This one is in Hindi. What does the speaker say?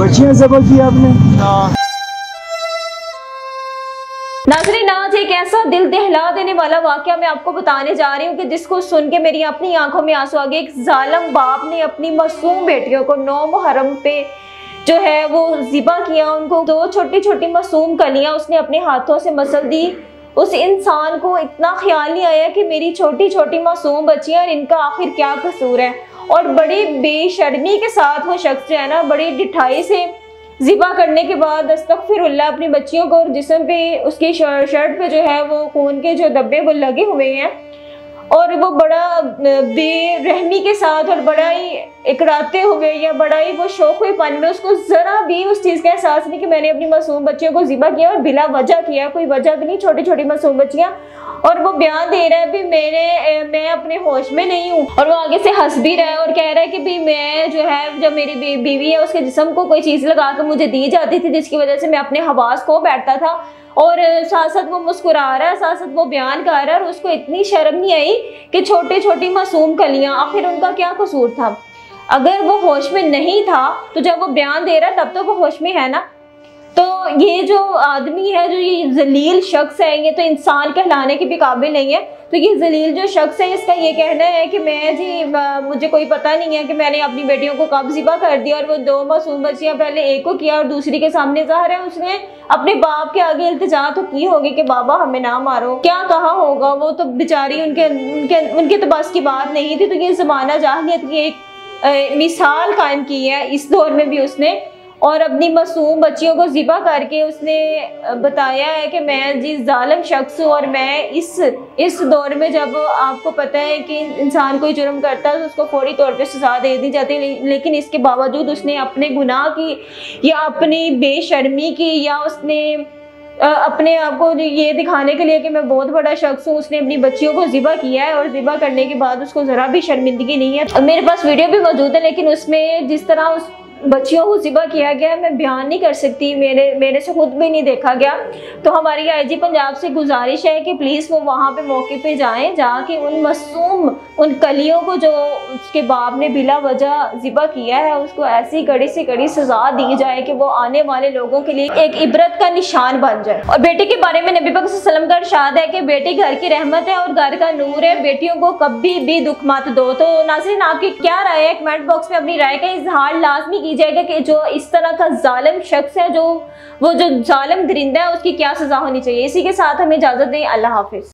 बच्चियां ज़बह की आपने? नाज़रीन, आज एक ऐसा दिल दहला देने वाला वाकया मैं आपको बताने जा रही हूँ कि जिसको सुन के मेरी अपनी आंखों में आंसू आ गए। एक जालिम बाप ने अपनी मासूम बेटियों को 9 मुहर्रम पे जो है वो ज़िबा किया। उनको 2 छोटी छोटी मासूम कलियां उसने अपने हाथों से मसल दी। उस इंसान को इतना ख्याल नहीं आया कि मेरी छोटी छोटी मासूम बच्चियां, इनका आखिर क्या कसूर है। और बड़ी बेशर्मी के साथ वो शख्स जो है ना, बड़ी ढिठाई से ज़िबा करने के बाद अस्तगफिरुल्लाह अपनी बच्चियों को, और जिस्म पे उसकी शर्ट पे जो है वो खून के जो धब्बे वो लगे हुए हैं, और वो बड़ा बेरहमी के साथ और बड़ा ही इकराते हुए या बड़ा ही वो शौक़-ए-पन में, उसको ज़रा भी उस चीज़ का एहसास नहीं कि मैंने अपनी मासूम बच्चियों को ज़िबा किया और बिला वजह किया, कोई वजह भी नहीं। छोटी छोटी मासूम बच्चियाँ, और वो बयान दे रहा है भी मैं अपने होश में नहीं हूँ। और वो आगे से हंस भी रहा है और कह रहा है कि भी मैं जो है, जब मेरी बीवी है उसके जिस्म को कोई चीज़ लगा कर मुझे दी जाती थी, जिसकी वजह से मैं अपने हवास खो बैठता था। और साथ साथ वो मुस्कुरा रहा है, साथ साथ वो बयान कर रहा है, और उसको इतनी शर्म नहीं आई कि छोटी छोटी मासूम कलियां, आखिर उनका क्या कसूर था। अगर वो होश में नहीं था तो जब वो बयान दे रहा है तब तो वो होश में है ना। तो ये जो आदमी है, जो ये जलील शख्स है, ये तो इंसान कहलाने के भी काबिल नहीं है। तो ये जलील जो शख्स है, इसका ये कहना है कि मैं जी मुझे कोई पता नहीं है कि मैंने अपनी बेटियों को कब ज़िबा कर दिया। और वो 2 मासूम बच्चियां, पहले एक को किया और दूसरी के सामने ज़ाहिर है उसने अपने बाप के आगे इल्तिजा तो की होगी कि बाबा हमें ना मारो। क्या कहा होगा वो तो बेचारी, उनके तो बस की बात नहीं थी। तो ये ज़माना जाहिलियत की एक मिसाल कायम की है इस दौर में भी उसने, और अपनी मासूम बच्चियों को ज़िबा करके उसने बताया है कि मैं जी जालिम शख्स हूँ। और मैं इस दौर में, जब आपको पता है कि इंसान कोई जुर्म करता है तो उसको फौरी तौर पे सज़ा दे दी जाती है, लेकिन इसके बावजूद उसने अपने गुनाह की या अपनी बेशर्मी की या उसने अपने आप को ये दिखाने के लिए कि मैं बहुत बड़ा शख्स हूँ, उसने अपनी बच्चियों को ज़िबा किया है। और ज़िबा करने के बाद उसको ज़रा भी शर्मिंदगी नहीं है। मेरे पास वीडियो भी मौजूद है, लेकिन उसमें जिस तरह उस बच्चियों को ज़िबा किया गया मैं बयान नहीं कर सकती, मेरे से खुद भी नहीं देखा गया। तो हमारी आईजी पंजाब से गुजारिश है कि प्लीज़ वो वहाँ पे मौके पे जाएं, जाके उन मासूम उन कलियों को जो उसके बाप ने बिला वजह ज़िबा किया है, उसको ऐसी कड़ी से कड़ी सज़ा दी जाए कि वो आने वाले लोगों के लिए एक इबरत का निशान बन जाए। और बेटी के बारे में नबी पाक सल्लल्लाहु अलैहि वसल्लम का इरशाद है कि बेटी घर की रहमत है और घर का नूर है, बेटियों को कभी भी दुख मत दो। तो नाज़रीन, आपकी क्या राय है? कमेंट बॉक्स में अपनी राय का इजहार लाजमी जाएगा कि जो इस तरह का जालिम शख्स है, जो जालिम दरिंदा है, उसकी क्या सजा होनी चाहिए। इसी के साथ हमें इजाजत दें। अल्लाह हाफिज।